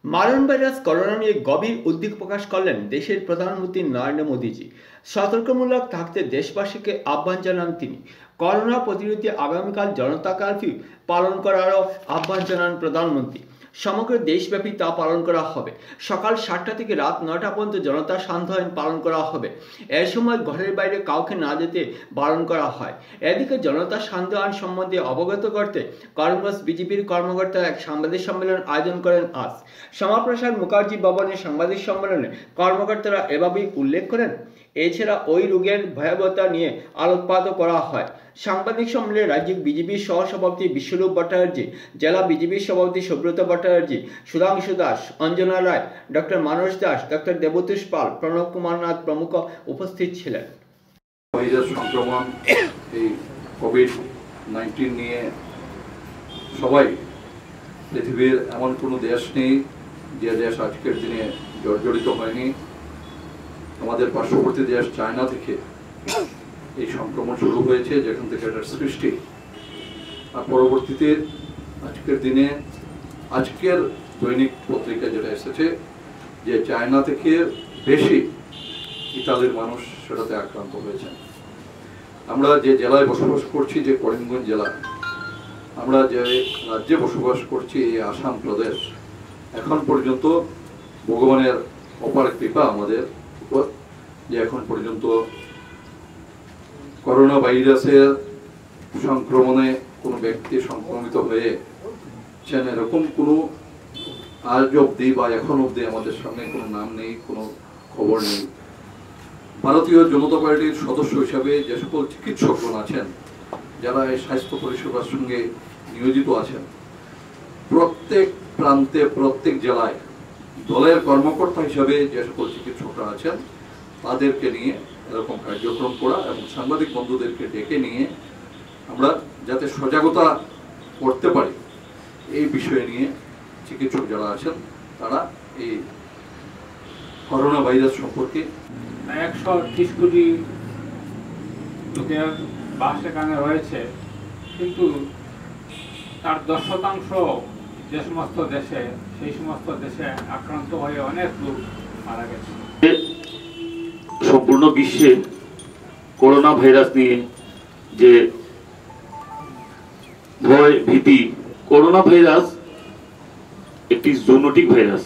মারণ virus corona নিয়ে গভীর উদ্বেগ প্রকাশ করলেন দেশের প্রধানমন্ত্রী নরেন্দ্র মোদীজি। সতর্কমূলক থাকতে দেশবাসীকে আহ্বান জানান তিনি। করোনা প্রতিরোধে আগামীকাল জনতা কারফিউ পালন করারও আহ্বান জানান প্রধানমন্ত্রী। সমগ্র দেশব্যাপী তা পালন করা হবে। সকাল 7টা থেকে রাত 9টা পর্যন্ত জনতা সান্ধ্য পালন করা হবে। এ সময় ঘরের বাইরে কাউকে না যেতে বারণ করা হয়। এদিকে জনতা সান্ধ্য সম্বন্ধে অবগত করতে করিমগঞ্জ বিজেপির কর্মকর্তারা এক সাংবাদিক সম্মেলন আয়োজন করেন আজ। শ্যামাপ্রসাদ মুখার্জি ভবনে সাংবাদিক সম্মেলনে কর্মকর্তারা এভাবেই উল্লেখ করেন। এছাড়া ওই রোগের ভয়াবহতা নিয়ে আলোকপাত করা হয়। সাংবাদিক সম্মেলনে রাজ্যিক বিজেপির সহসভাপতি বিশ্বরূপ ভট্টাচার্য, জেলা বিজেপির সভাপতি সুব্রত ভট্টাচার্য, সুধাংশু দাস, অঞ্জনা রায়, ডক্টর মানস দাস, ডক্টর দেবতোষ পাল, প্রণব কুমার নাথ প্রমুখ উপস্থিত ছিলেন। ভাইরাস সংক্রমণ এই কোভিড-19 নিয়ে সবাই পৃথিবীর এমন কোনো দেশ নেই যে দেশ আজকের দিনে জর্জরিত হয়নি। আমাদের পার্শ্ববর্তী দেশ চায়না থেকে এই সংক্রমণ শুরু হয়েছে, যেখান থেকে এটার সৃষ্টি। আর পরবর্তীতে আজকের দিনে আজকের দৈনিক পত্রিকা যেটা এসেছে যে চায়না থেকে বেশি ইতালির মানুষ সেটাতে আক্রান্ত হয়েছেন। আমরা যে জেলায় বসবাস করছি, যে করিমগঞ্জ জেলা, আমরা যে রাজ্যে বসবাস করছি এই আসাম প্রদেশ, এখন পর্যন্ত ভগবানের অপার কৃপা আমাদের উপর যে এখন পর্যন্ত করোনা ভাইরাসের সংক্রমণে কোনো ব্যক্তি সংক্রমিত হয়েছেন এরকম কোনো আজ অব্দি বা এখন অব্দি আমাদের সামনে কোনো নাম নেই, কোনো খবর নেই। ভারতীয় জনতা পার্টির সদস্য হিসাবে যে সকল চিকিৎসকগণ আছেন, যারা এই স্বাস্থ্য পরিষেবার সঙ্গে নিয়োজিত আছেন, প্রত্যেক প্রান্তে প্রত্যেক জেলায় দলের কর্মকর্তা হিসাবে যে সকল চিকিৎসকরা আছেন তাদেরকে নিয়ে এরকম কার্যক্রম করা এবং সাংবাদিক বন্ধুদেরকে ডেকে নিয়ে আমরা যাতে সজাগতা করতে পারি এই বিষয় নিয়ে চিকিৎসক যারা আছেন তারা এই করোনা ভাইরাস সম্পর্কে 130 কোটি লোকের বাস এখানে রয়েছে, কিন্তু তার 10% যে সমস্ত দেশে, সেই সমস্ত দেশে আক্রান্ত হয়ে অনেক লোক মারা গেছে। সম্পূর্ণ বিশ্বে করোনা ভাইরাস নিয়ে যে ভয় ভীতি, করোনা ভাইরাস একটি জুনোটিক ভাইরাস।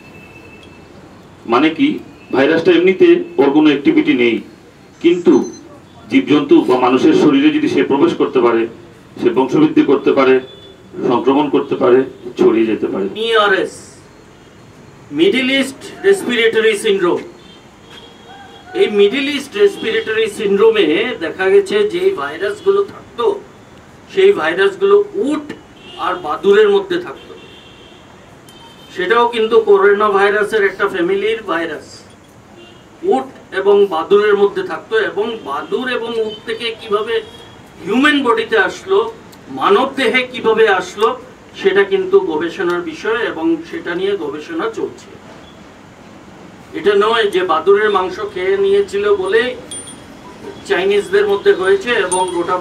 মানে কি, ভাইরাসটা এমনিতে ওর কোনো অ্যাক্টিভিটি নেই, কিন্তু জীবজন্তু বা মানুষের শরীরে যদি সে প্রবেশ করতে পারে, সে বংশবৃদ্ধি করতে পারে, সংক্রমণ করতে পারে, ছড়িয়ে যেতে পারে। MERS, middle east respiratory syndrome. এই মিডল ইস্ট রেসপিরেটরি সিনড্রোমে দেখা গেছে যে ভাইরাসগুলো থাকতো, সেই ভাইরাসগুলো উট আর বাদুড়ের মধ্যে থাকতো। সেটাও কিন্তু করোনা ভাইরাসের একটা ফ্যামিলির ভাইরাস। উট এবং বাদুড়ের মধ্যে থাকতো, এবং বাদুড় এবং উট থেকে কিভাবে হিউম্যান বডিতে আসলো, মানব দেহে কিভাবে আসলো, সেটা কিন্তু গবেষণার বিষয় এবং সেটা নিয়ে গবেষণা চলছে। এটা নয় যে বাদুড়ের মাংস খেয়ে নিয়েছিল বলে চাইনিজদের মধ্যে হয়েছে। এবং গোটা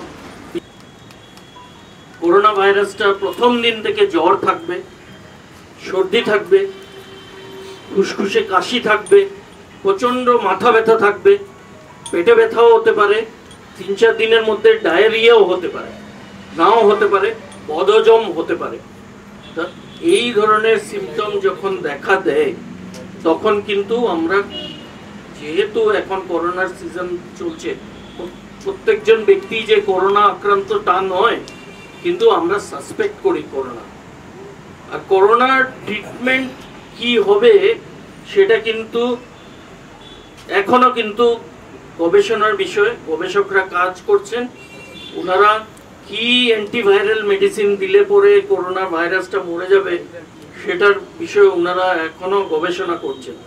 করোনা ভাইরাসটা প্রথম দিন থেকে জ্বর থাকবে, সর্দি থাকবে, ফুসফুসে কাশি থাকবে, প্রচন্ড মাথা ব্যথা থাকবে, পেটে ব্যথাও হতে পারে, 3-4 দিনের মধ্যে ডায়রিয়াও হতে পারে, নাও হতে পারে, বদহজম হতে পারে। এই ধরনের সিমটম যখন দেখা দেয় তখন কিন্তু আমরা, যেহেতু এখন করোনার সিজন চলছে, প্রত্যেকজন ব্যক্তি যে করোনা আক্রান্ত তা নয়, কিন্তু আমরা সাসপেক্ট করি করোনা। আর করোনার ট্রিটমেন্ট কি হবে সেটা কিন্তু এখনো কিন্তু গবেষণার বিষয়। গবেষকরা কাজ করছেন, ওনারা কি অ্যান্টিভাইরাল মেডিসিন দিলে পরে করোনা ভাইরাসটা মরে যাবে সেটার বিষয়ে ওনারা এখনো গবেষণা করছেন।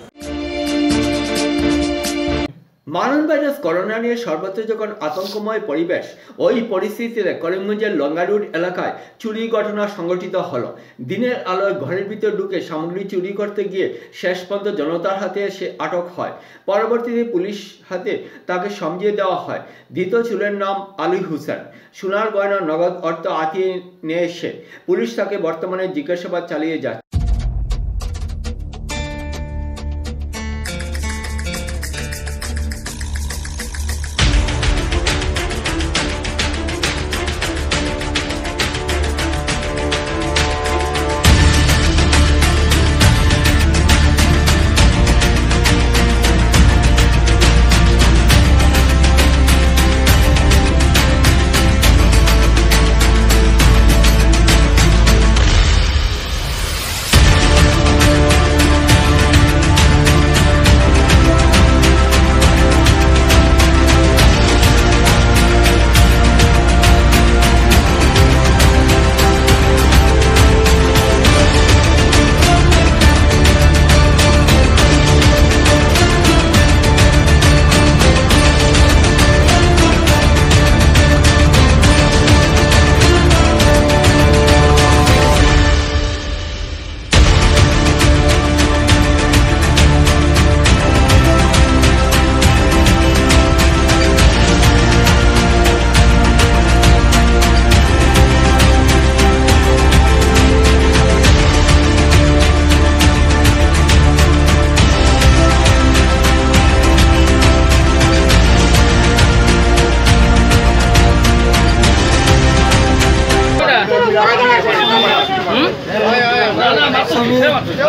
মারণ ভাইরাস করোনা নিয়ে সর্বত্র যখন আতঙ্কময় পরিবেশ, ওই পরিস্থিতিতে করিমগঞ্জের লঙ্গারুট এলাকায় চুরি ঘটনা সংঘটিত হলো। দিনের আলোয় ঘরের ভিতর ঢুকে সামগ্রী চুরি করতে গিয়ে শেষ পর্যন্ত জনতার হাতে সে আটক হয়। পরবর্তীতে পুলিশ হাতে তাকে সমঝিয়ে দেওয়া হয়। ধৃত চোরের নাম আলী হোসেন। সোনার গয়না, নগদ অর্থ হাতিয়ে নিয়ে এসে পুলিশ তাকে বর্তমানে জিজ্ঞাসাবাদ চালিয়ে যাচ্ছে।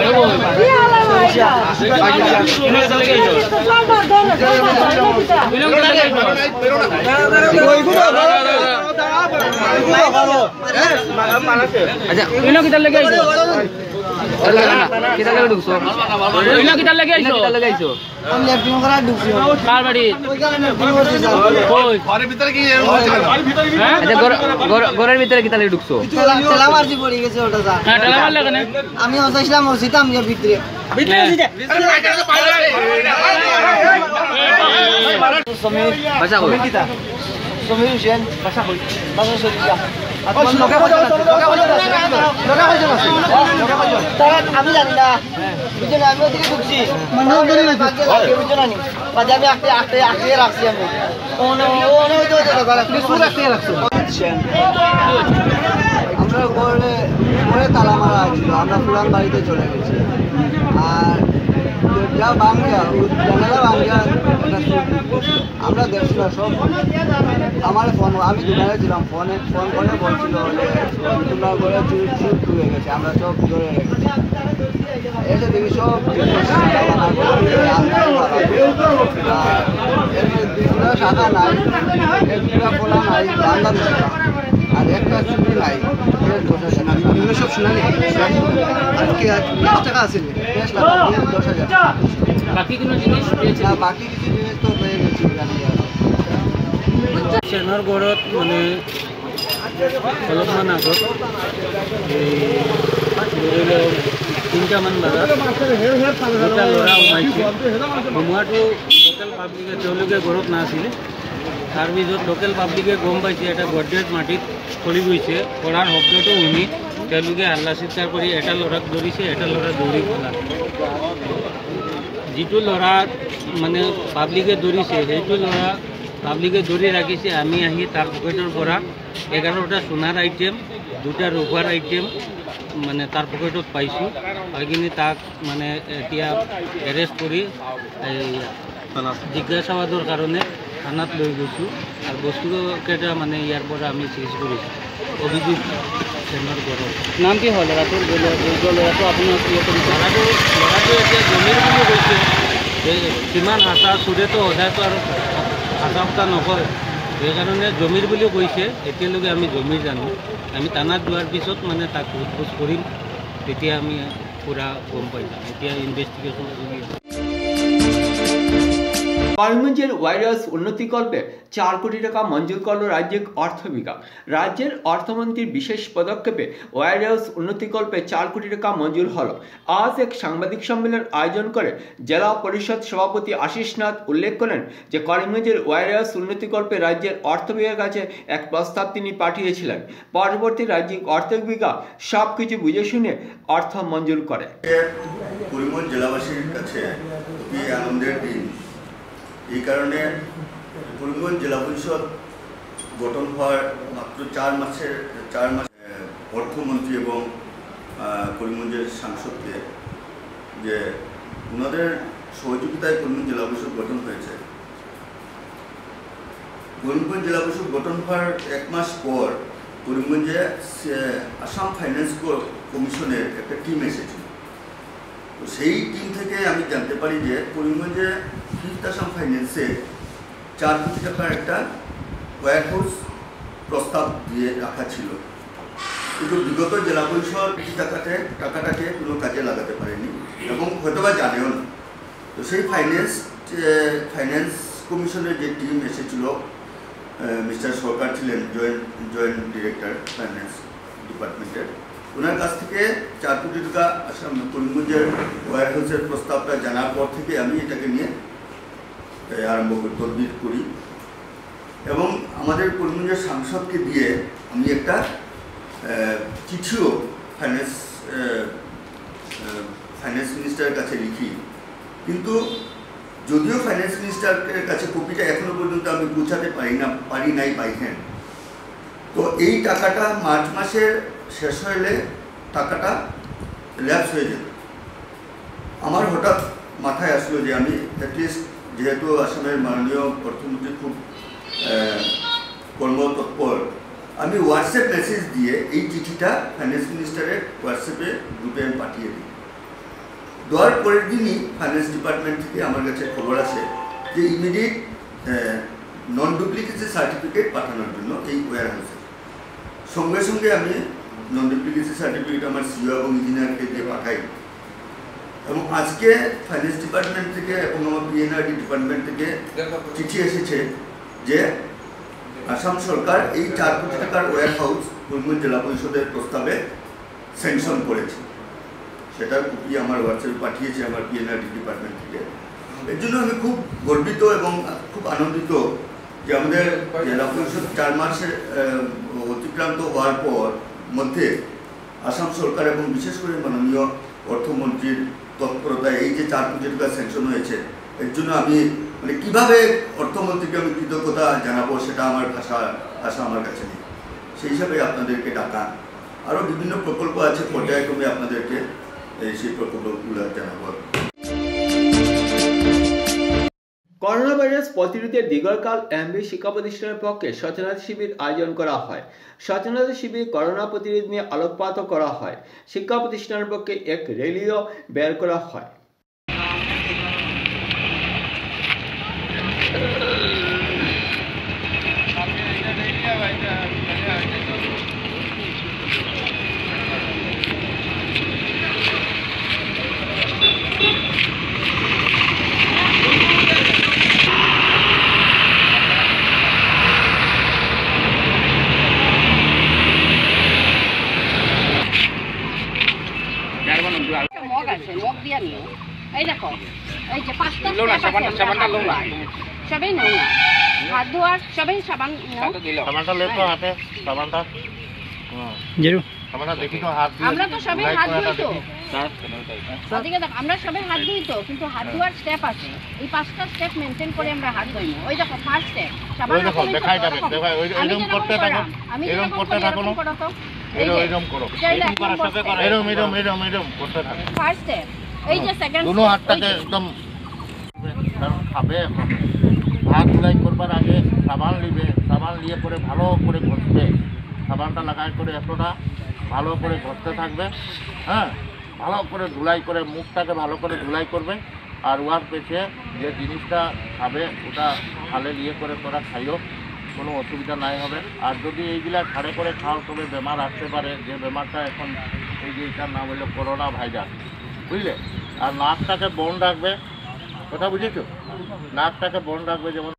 kita lagi ayo. Om lihat bingung kara duksi. Kar badi. ঘরের ভিতরে কি আচ্ছা ঘরের ভিতরে কি তালে ঢুকছো? তেলা মারজি পড়ে গেছে ওটা যা। হ্যাঁ তেলা মারলে কেন? আমি হইছিলাম ওসিতাম গিয়ে ভিতরে। ভিতরে ওসিতে। সমীর বাসা কই? সমীর হোসেন বাসা কই? বাসা সরিয়া। আমি জানি না বুঝলেন আমি ওদিকে ঢুকছি বাজে আমি আটকে রাখছি আমি আমরা ঘরে তালা মারা ছিল আমরা পুরান বাড়িতে চলে গেছি আর যা বাংলা জানালা বাংলা আমরা দেখছিল সব আমার ফোন আমি দোকানে ছিলাম ফোন করে বলছিল যে তোমার ঘরে চুর হয়ে গেছে আমরা সব ধরে এসে দেখি সব দুটা শাখা নাই দুটা ফোলা নাই বাংলা আর একটা চুরি নাই এগুলো সব শোনালি আর কি 10 টাকা আছে 10,000 বাকি কোনো জিনিস না বাকি কিছু জিনিস তো পেয়ে গেছি সেনার গড়ত মানে অলপমান আগত এই 3টামান বজাত দুটা ল'ৰা সোমাইছে সোমোৱাটো লোকেল পাব্লিকে তেওঁলোকে ঘৰত নাছিলে তাৰপিছত লোকেল পাব্লিকে গম পাইছে এটা গড্ৰেজ মাটিত পৰি গৈছে পৰাৰ শব্দটো শুনি তেওঁলোকে হাল্লা চিৎকাৰ কৰি এটা ল'ৰাক ধৰিছে এটা ল'ৰা দৌৰি গ'লা যিটো ল'ৰা মানে পাব্লিকে ধৰিছে সেইটো ল'ৰা পাব্লিকে ধৰি ৰাখিছে আমি আহি তাৰ পকেটৰ পৰা 11টা সোণাৰ আইটেম 2টা ৰূপাৰ আইটেম মানে তাৰ পকেটত পাইছোঁ সেইখিনি তাক মানে এতিয়া এৰেষ্ট কৰি জিজ্ঞাসাবাদৰ কাৰণে থানাত লৈ গৈছোঁ আৰু বস্তুকেইটা মানে ইয়াৰ পৰা আমি চিজ কৰিছোঁ অভিজিত সেনৰ ঘৰৰ নাম কি হ'ল ল'ৰাটোৰ ল'ৰাটো আপোনাৰ ল'ৰাটো এতিয়া জমিৰ বুলি কৈছে কিমান হাঁচা চুৰেতো সদায়তো আৰু হাঁচা ফুটা নকয় সেইকাৰণে জমিৰ বুলিও কৈছে এতিয়ালৈকে আমি জমিৰ জানো আমি থানাত যোৱাৰ পিছত মানে তাক সোধপোছ কৰিম তেতিয়া আমি পুৰা গম পাই যাম এতিয়া ইনভেষ্টিগেশ্যন চলি আছে করিমগঞ্জের ওয়াইরাস উন্নতিকল্পে 4 কোটি টাকা মঞ্জুর করল রাজ্যিক অর্থ বিভাগ রাজ্যের অর্থমন্ত্রীর বিশেষ পদক্ষেপে ওয়াইরাস উন্নতিকল্পে 4 কোটি টাকা মঞ্জুর হলো আজ এক সাংবাদিক সম্মেলন আয়োজন করে জেলা পরিষদ সভাপতি আশিস নাথ উল্লেখ করেন যে করিমগঞ্জের ওয়াইরাস উন্নতিকল্পে রাজ্যের অর্থ বিভাগের কাছে এক প্রস্তাব তিনি পাঠিয়েছিলেন পরবর্তী রাজ্যিক অর্থ বিভাগ সবকিছু বুঝে শুনে অর্থ মঞ্জুর করে করিমগঞ্জ জেলাবাসীর কাছে খুবই আনন্দের দিন এই কারণে করিমগঞ্জ জেলা পরিষদ গঠন হওয়ার মাত্র 4 মাস অর্থমন্ত্রী এবং করিমগঞ্জের সাংসদকে যে ওনাদের সহযোগিতায় করিমগঞ্জ জেলা পরিষদ গঠন হয়েছে করিমগঞ্জ জেলা পরিষদ গঠন হওয়ার 1 মাস পর করিমগঞ্জে আসাম ফাইন্যান্স কমিশনের একটা টিম এসেছিল তো সেই টিম থেকে আমি জানতে পারি যে করিমগঞ্জে ফিফথ আসাম ফাইন্যান্সে 4 কোটি টাকার একটা ওয়্যার হাউস প্রস্তাব দিয়ে রাখা ছিল কিন্তু বিগত জেলা পরিষদ টাকাটাকে কোনো কাজে লাগাতে পারেনি এবং হয়তোবা জানেও না তো সেই ফাইন্যান্স কমিশনের যে টিম এসেছিল মিস্টার সরকার ছিলেন জয়েন্ট ডিরেক্টর ফাইন্যান্স ডিপার্টমেন্টের ওনার কাছ থেকে 4 কোটি টাকা আসাম করিমগঞ্জের ওয়্যার হাউসের প্রস্তাবটা জানার পর থেকে আমি এটাকে নিয়ে আরম্ভ তদবির করি এবং আমাদের করিমগঞ্জের সাংসদকে দিয়ে আমি একটা চিঠিও ফাইন্যান্স মিনিস্টারের কাছে লিখি কিন্তু যদিও ফাইন্যান্স মিনিস্টারের কাছে কপিটা এখনো পর্যন্ত আমি পৌঁছাতে পারি নাই বাই হ্যান্ড তো এই টাকাটা মার্চ মাসের শেষ হলে টাকাটা ল্যাপস হয়ে যেত আমার হঠাৎ মাথায় আসলো যে আমি অ্যাটলিস্ট যেহেতু আসামের মাননীয় অর্থমন্ত্রী খুব কর্মতৎপর আমি হোয়াটসঅ্যাপ মেসেজ দিয়ে এই চিঠিটা ফাইন্যান্স মিনিস্টারের হোয়াটসঅ্যাপে গ্রুপে আমি পাঠিয়ে দিই দেওয়ার পরের দিনই ফাইন্যান্স ডিপার্টমেন্ট থেকে আমার কাছে খবর আসে যে ইমিডিয়েট নন ডুপ্লিকেসি সার্টিফিকেট পাঠানোর জন্য এই ওয়্যার হাউসে। সঙ্গে সঙ্গে আমি নন ডুপ্লিকেসি সার্টিফিকেট আমার সিও এবং ইঞ্জিনিয়ারকে দিয়ে পাঠাই এবং আজকে ফাইন্যান্স ডিপার্টমেন্ট থেকে এবং আমার পিএনআরডি ডিপার্টমেন্ট থেকে চিঠি এসেছে যে আসাম সরকার এই 4 কোটি টাকার ওয়্যার হাউস করিমগঞ্জ জেলা পরিষদের প্রস্তাবে স্যাংশন করেছে। সেটার কপি আমার হোয়াটসঅ্যাপে পাঠিয়েছে আমার পিএনআরডি ডিপার্টমেন্ট থেকে। এর জন্য আমি খুব গর্বিত এবং খুব আনন্দিত যে আমাদের জেলা পরিষদ 4 মাসের অতিক্রান্ত হওয়ার পর মধ্যে আসাম সরকার এবং বিশেষ করে মাননীয় অর্থমন্ত্রীর তৎপরতায় এই যে 4 কোটি টাকা স্যাংশন হয়েছে, এর জন্য আমি মানে কীভাবে অর্থমন্ত্রীকে আমি কৃতজ্ঞতা জানাবো সেটা আমার ভাষা আমার কাছে নেই। সেই হিসাবে আপনাদেরকে ডাকা। আরও বিভিন্ন প্রকল্প আছে, পর্যায়ক্রমে আপনাদেরকে সেই প্রকল্পগুলো জানাবো। করোনা ভাইরাস প্রতিরোধে দীঘলকাল এমবি শিক্ষা প্রতিষ্ঠানের পক্ষে সচেতনতা শিবির আয়োজন করা হয়। সচেতনতা শিবির করোনা প্রতিরোধ নিয়ে আলোকপাত করা হয়। শিক্ষা প্রতিষ্ঠানের পক্ষে এক র্যালিও বের করা হয়। মগ দিয়া নিও। এই দেখো এই যে 5টা সবাই নাও না, হাত ধোয়ার সবাই সাবান নাও। সাবানটা লে তো হাতে, সাবানটা জেরু সাবানটা দেখি তো হাত দিয়ে আমরা তো সবাই হাত ধুই তো ওদিকে দেখ, আমরা সবাই হাত ধুই তো, কিন্তু হাত ধোয়ার স্টেপ আছে। এই 5টা স্টেপ মেনটেন করে আমরা হাত ধুই। ওই দেখো ফার্স্ট স্টেপ সাবান দেখো দেখাই যাবে, দেখাই এরকম করতে থাকো, এরকম করতে থাকো না, এরকম করো, এরকম করার সাথে করো, এরকম করতে থাকো। ফার্স্ট স্টেপ এই যে সেকেন্ড দুনো হাতটাকে একদম কারণ খাবে এখন হাত ধুলাই করবার আগে সাবান নিবে, সাবান নিয়ে করে ভালো করে ঘষবে, সাবানটা লাগাই করে এতটা ভালো করে ঘষতে থাকবে। হ্যাঁ, ভালো করে ধুলাই করে মুখটাকে ভালো করে ধুলাই করবে। আর ওয়ার পেছে যে জিনিসটা খাবে ওটা খালে নিয়ে করে তোরা খাইও, কোনো অসুবিধা নাই হবে। আর যদি এইগুলা ছাড়ে করে খাও তবে বেমার আসতে পারে, যে বেমারটা এখন এই যে এটার নাম হলো করোনা ভাইরাস, বুঝলে। আর নাকটাকে বন্ধ রাখবে, কথা বুঝেছো, নাকটাকে বন্ধ রাখবে। যেমন